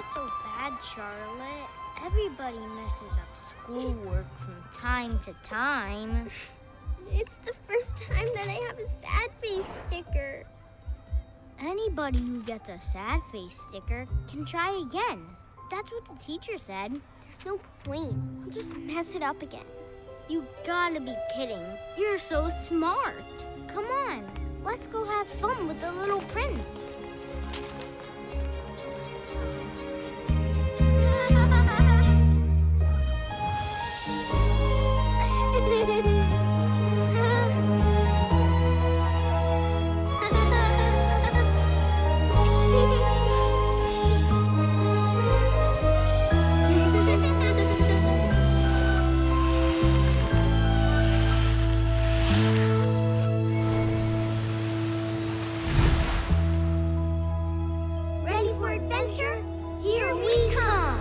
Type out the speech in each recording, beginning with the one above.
not so bad, Charlotte. Everybody messes up schoolwork from time to time. It's the first time that I have a sad face sticker. Anybody who gets a sad face sticker can try again. That's what the teacher said. There's no point. I'll just mess it up again. You gotta be kidding. You're so smart. Come on, let's go have fun with the little prince. Here we come!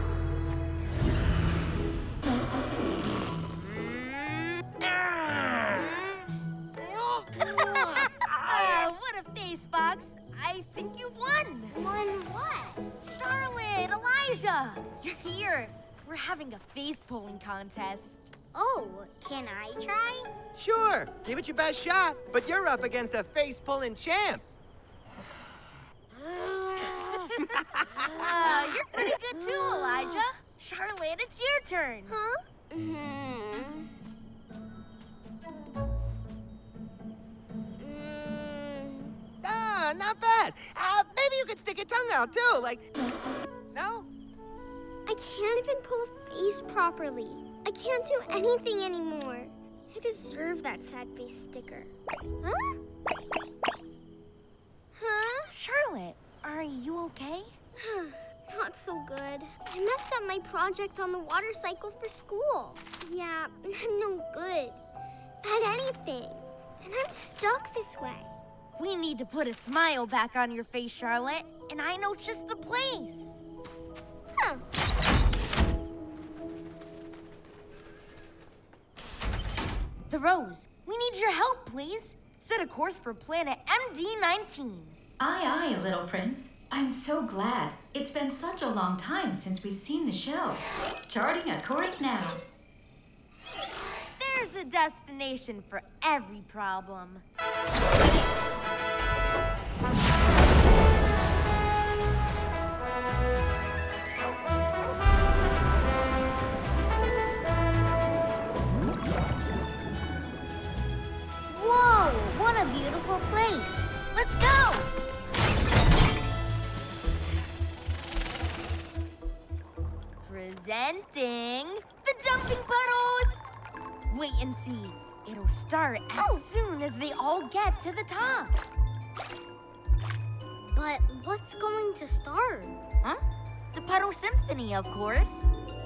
What a face, Fox. I think you won. Won what? Charlotte, Elijah, you're here. We're having a face pulling contest. Oh, can I try? Sure, give it your best shot, but you're up against a face-pulling champ. You're pretty good too, Elijah. Charlotte, it's your turn. Huh? Ah, not bad. Maybe you could stick your tongue out too, like... No? I can't even pull a face properly. I can't do anything anymore. I deserve that sad face sticker. Huh? Huh? Charlotte, are you okay? Not so good. I messed up my project on the water cycle for school. Yeah, I'm no good at anything. And I'm stuck this way. We need to put a smile back on your face, Charlotte. And I know just the place. Huh. The Rose, we need your help, please. Set a course for planet MD19. Aye, aye, little prince. I'm so glad. It's been such a long time since we've seen the show. Charting a course now. There's a destination for every problem. Whoa, what a beautiful place. Let's go! Presenting the jumping puddles! Wait and see. It'll start as soon as they all get to the top. But what's going to start? Huh? The Puddle Symphony, of course.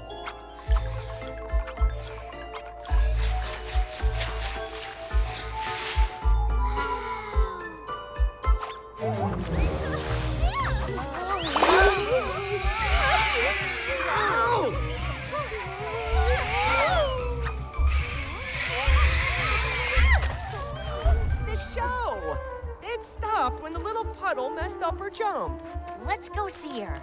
The show! It stopped when the little puddle messed up her jump. Let's go see her.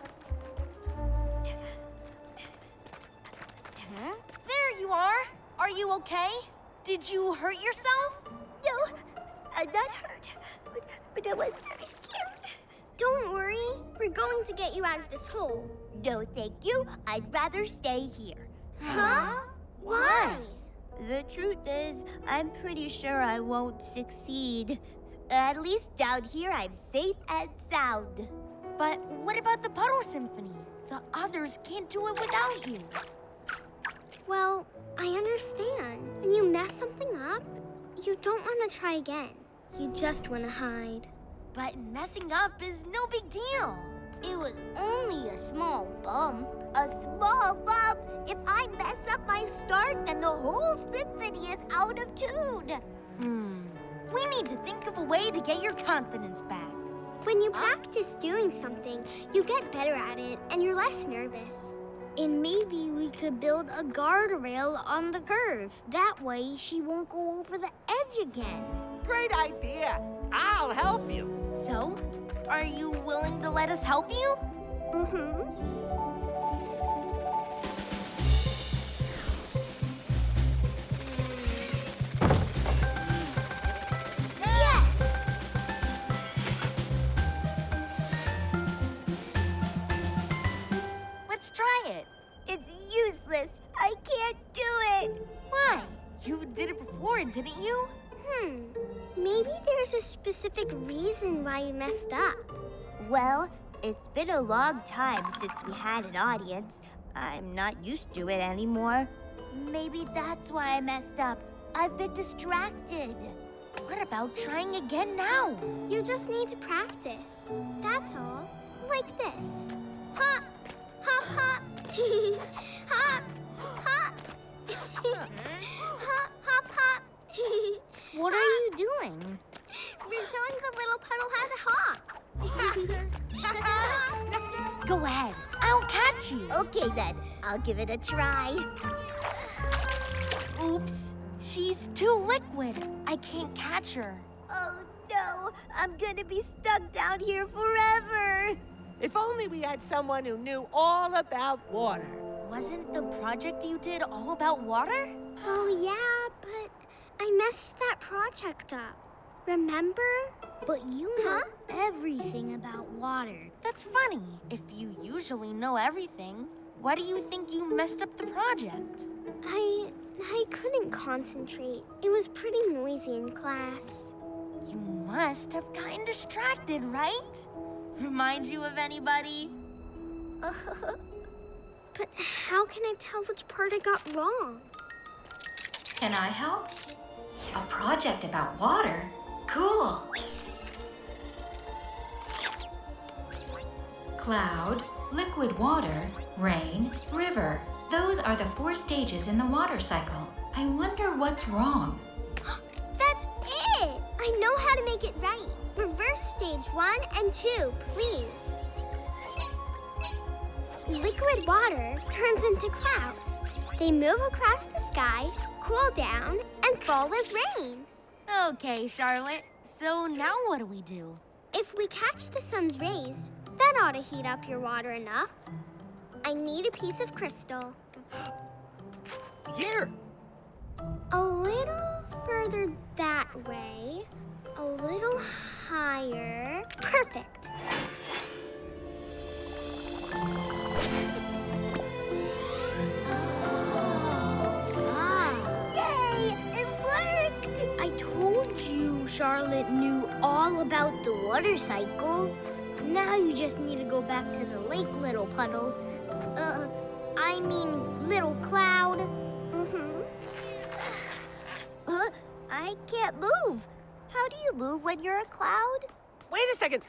Huh? There you are. Are you okay? Did you hurt yourself? No, I'm not hurt, but I was very scared. Don't worry, we're going to get you out of this hole. No, thank you. I'd rather stay here. Huh? Why? The truth is, I'm pretty sure I won't succeed. At least down here, I'm safe and sound. But what about the Puddle Symphony? The others can't do it without you. Well, I understand. When you mess something up, you don't want to try again. You just want to hide. But messing up is no big deal. It was only a small bump. A small bump? If I mess up my start, then the whole symphony is out of tune. We need to think of a way to get your confidence back. When you practice doing something, you get better at it and you're less nervous. And maybe we could build a guardrail on the curve. That way she won't go over the edge again. Great idea. I'll help you. So, are you willing to let us help you? Let's try it. It's useless. I can't do it. Why? You did it before, didn't you? Maybe there's a specific reason why you messed up. Well, it's been a long time since we had an audience. I'm not used to it anymore. Maybe that's why I messed up. I've been distracted. What about trying again now? You just need to practice. That's all. Like this. Hop, hop, hop. Hop, hop. Hop, hop, hop. What are you doing? We're showing the little puddle how to hop. Go ahead. I'll catch you. Okay then, I'll give it a try. Oops. She's too liquid. I can't catch her. Oh no, I'm gonna be stuck down here forever. If only we had someone who knew all about water. Wasn't the project you did all about water? Oh yeah, but I messed that project up. Remember? But you know everything about water. That's funny. If you usually know everything, why do you think you messed up the project? I couldn't concentrate. It was pretty noisy in class. You must have gotten distracted, right? Remind you of anybody? But how can I tell which part I got wrong? Can I help? A project about water? Cool. Cloud, liquid water, rain, river. Those are the 4 stages in the water cycle. I wonder what's wrong. That's it! I know how to make it right. Reverse stage 1 and 2, please. Liquid water turns into clouds. They move across the sky, cool down, and fall as rain. Okay, Charlotte. So now what do we do? If we catch the sun's rays, that ought to heat up your water enough. I need a piece of crystal. Here! A little further that way. A little higher. Perfect. Yay! It worked! I told you Charlotte knew all about the water cycle. Now you just need to go back to the lake, little puddle. I mean, little cloud. I can't move. How do you move when you're a cloud? Wait a second.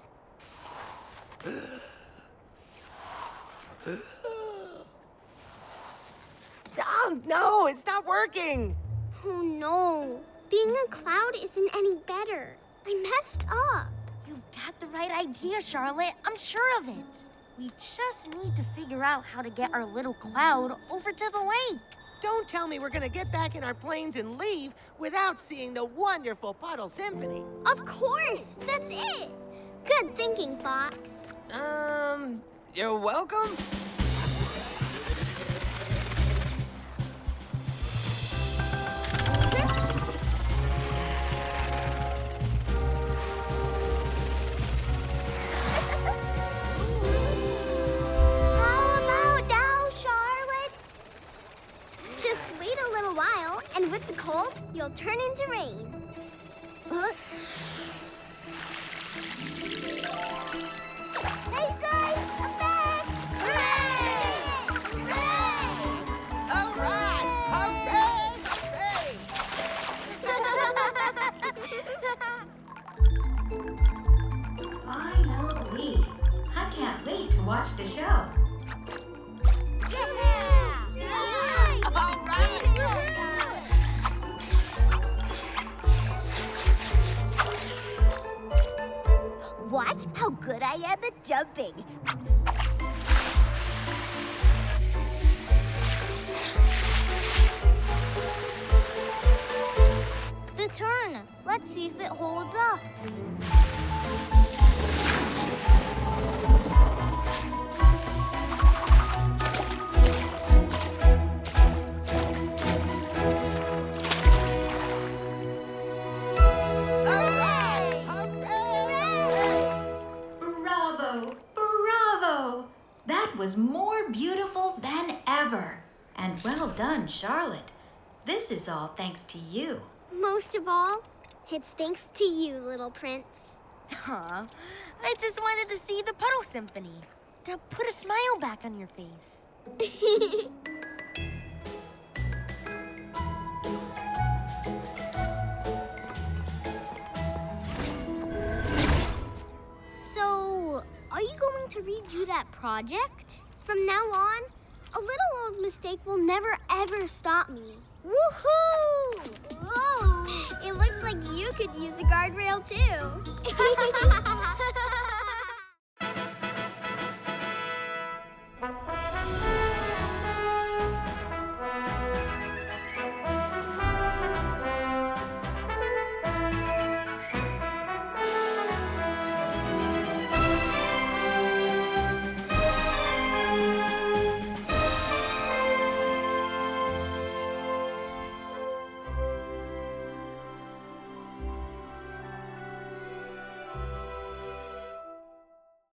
Oh, no, it's not working. Oh no. Being a cloud isn't any better. I messed up. You've got the right idea, Charlotte. I'm sure of it. We just need to figure out how to get our little cloud over to the lake. Don't tell me we're gonna get back in our planes and leave without seeing the wonderful Puddle Symphony. Of course. That's it. Good thinking, Fox. You're welcome? And with the cold, you'll turn into rain. Hey guys, I'm back! Hooray! Hooray! All right! Hooray! Finally! I can't wait to watch the show. All right! Watch how good I am at jumping. The turn. Let's see if it holds up. beautiful than ever. And well done, Charlotte. This is all thanks to you. Most of all, it's thanks to you, little prince. Aw, I just wanted to see the Puddle Symphony. To put a smile back on your face. So, are you going to redo that project? From now on, a little old mistake will never ever stop me. Woohoo! Whoa! It looks like you could use a guardrail too.